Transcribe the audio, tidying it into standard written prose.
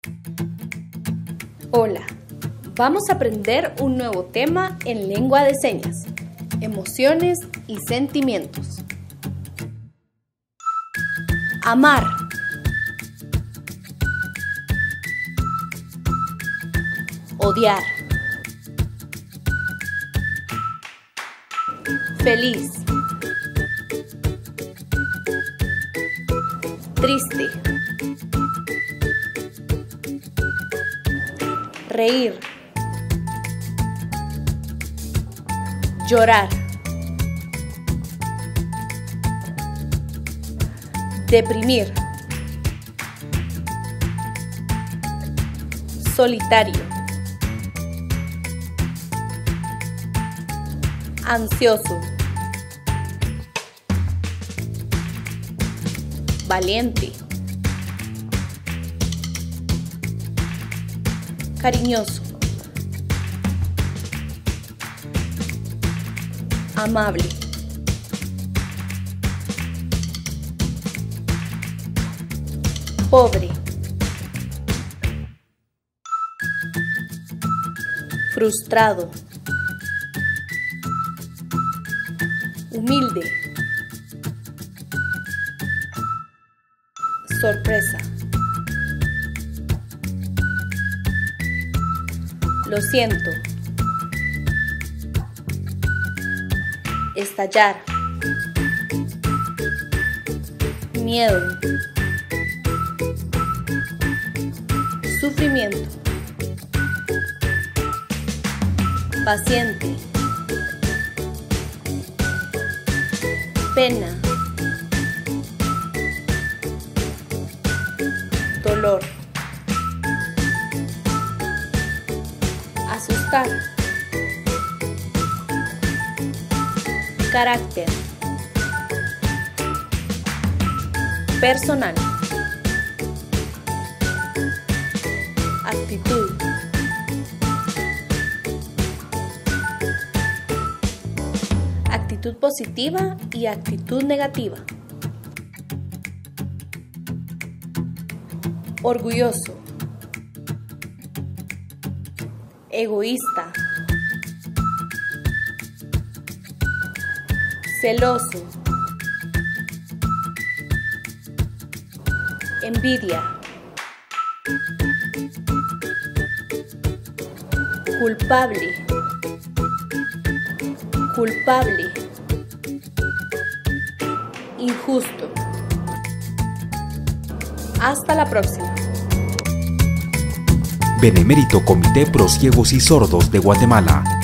Hola, vamos a aprender un nuevo tema en lengua de señas, emociones y sentimientos. Amar. Odiar. Feliz. Triste. Reír. Llorar. Deprimir. Solitario. Ansioso. Valiente. Cariñoso. Amable. Pobre. Frustrado. Humilde. Sorpresa. Lo siento. Estallar. Miedo. Sufrimiento. Paciente. Pena. Dolor. Asustar. Carácter. Personal. Actitud. Actitud positiva y actitud negativa. Orgulloso. Egoísta. Celoso. Envidia. Culpable. Culpable. Injusto. Hasta la próxima. Benemérito Comité Pro Ciegos y Sordos de Guatemala.